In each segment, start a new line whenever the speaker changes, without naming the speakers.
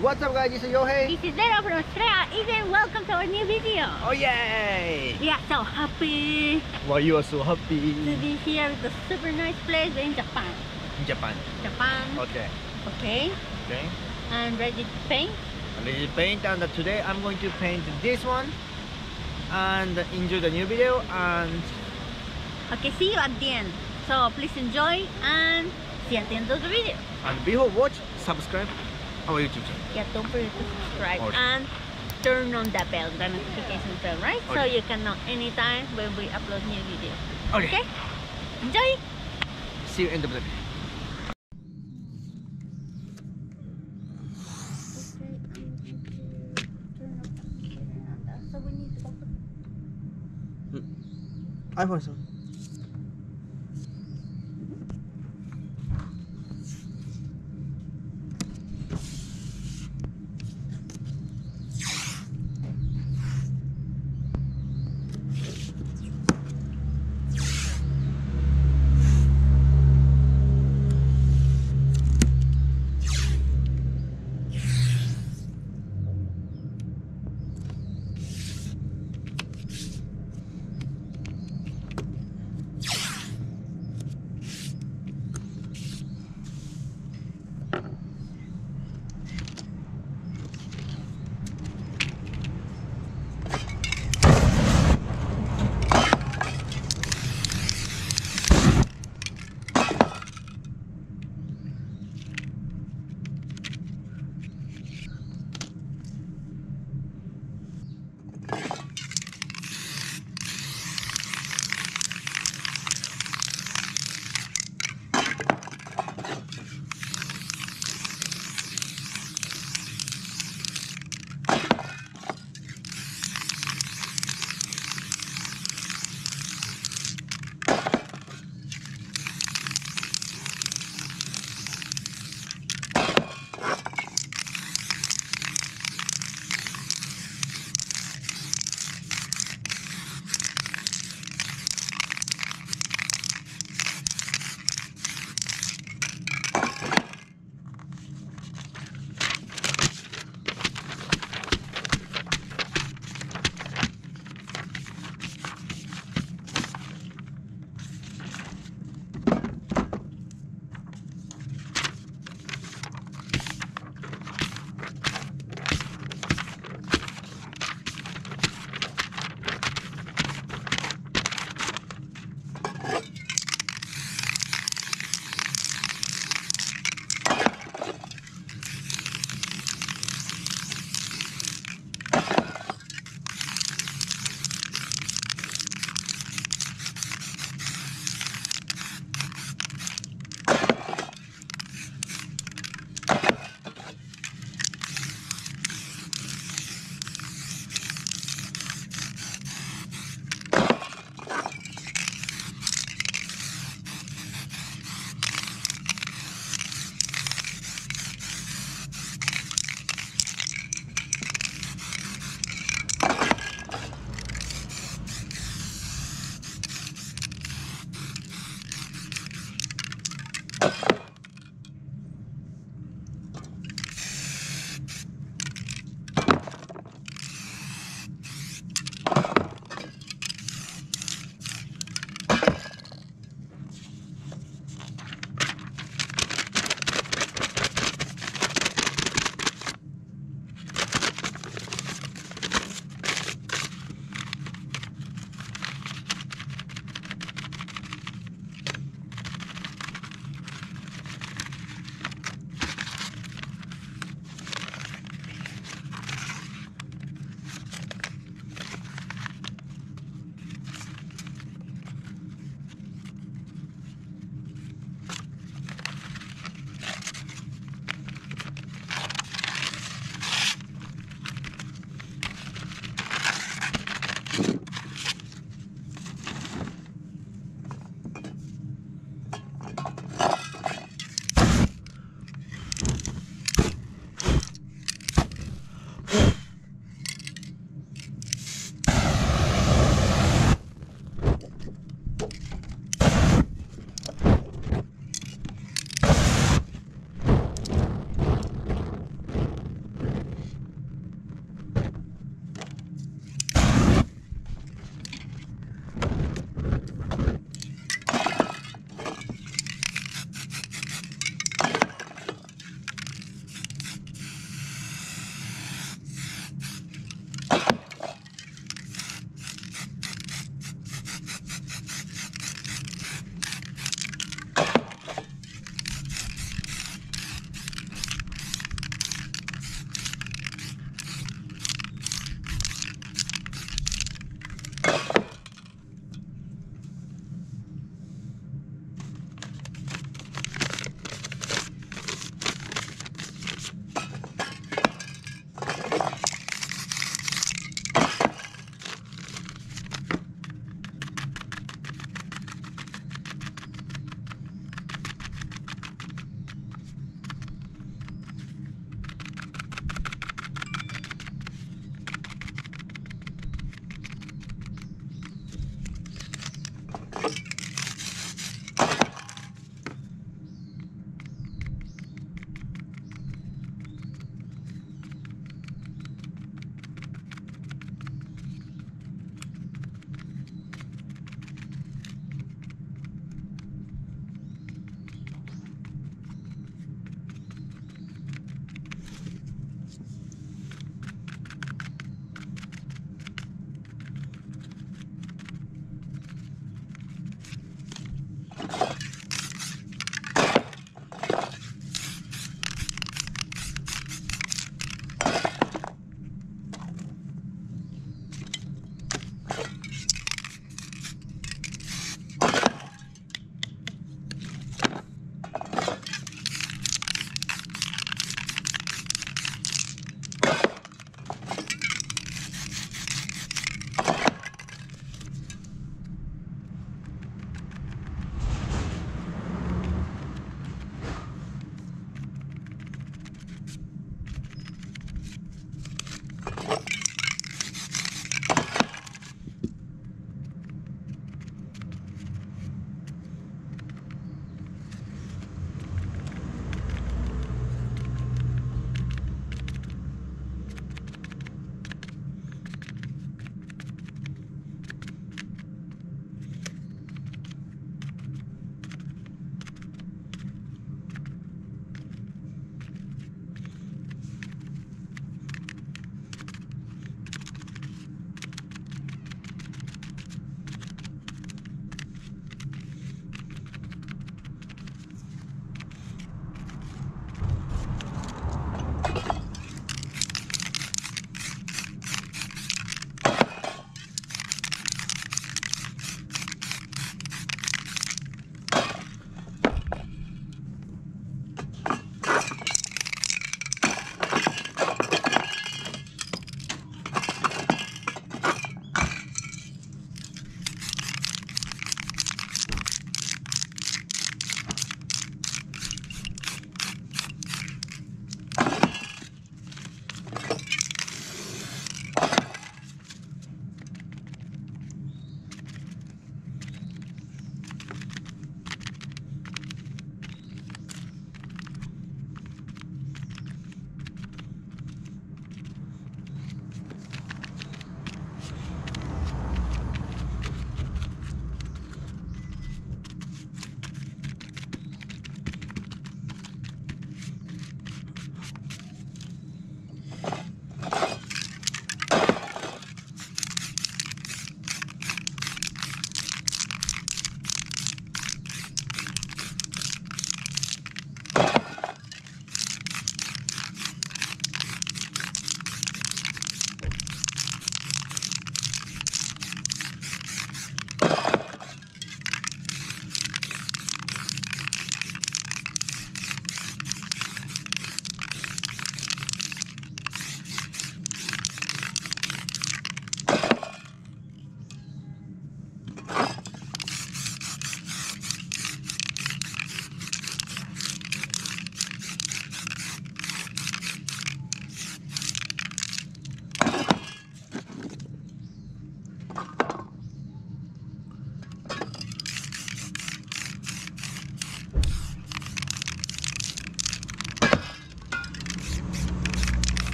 What's up guys, this is Yohei.
This is Zero from Australia. Ethan, welcome to our new video.
Oh yay!
We are so happy
Well, you are so
to
happy.
be here with a super nice place in Japan.
In Japan.
Japan.
Okay.
Okay.
Okay.
And ready to paint.
And this is paint, and today I'm going to paint this one and enjoy the new video. And
Okay, see you at the end. So please enjoy and see you at the end of the video.
before watch, subscribe our YouTube channel.
Yeah, don't forget to subscribe
Okay.
and turn on the bell, the notification bell, right? So
Okay.
you can know anytime when we upload new video.
Okay.
Okay? Enjoy!
See you in the video.
So we need to go.
iPhone 7.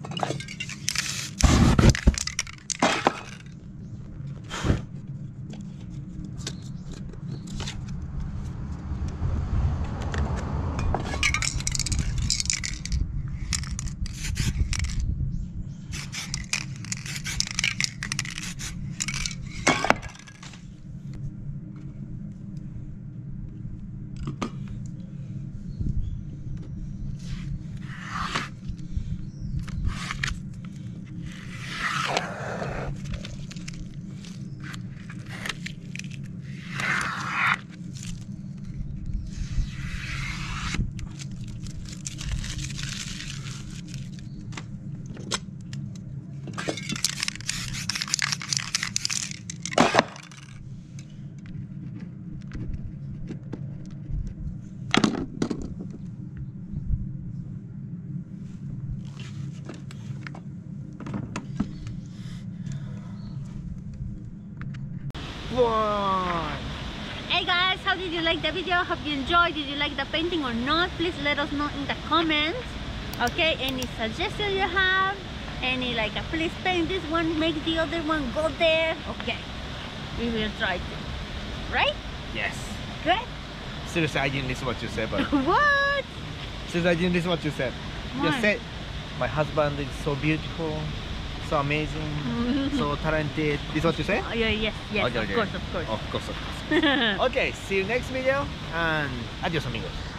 One.
Hey guys, how did you like the video? Hope you enjoyed. Did you like the painting or not? Please let us know in the comments. Okay, any suggestion you have? Any like, please paint this one, make the other one go there. Okay, we will try to. Right?
Yes.
Good?
Seriously, I didn't listen what you said, but
What?
seriously, I didn't listen what you said. You
Why?
said my husband is so beautiful, so amazing, so talented. This is what you said?
Oh, yeah, yes, yes,
Okay,
of
okay.
course, of course.
Of course, of course. Okay, see you next video and adios amigos.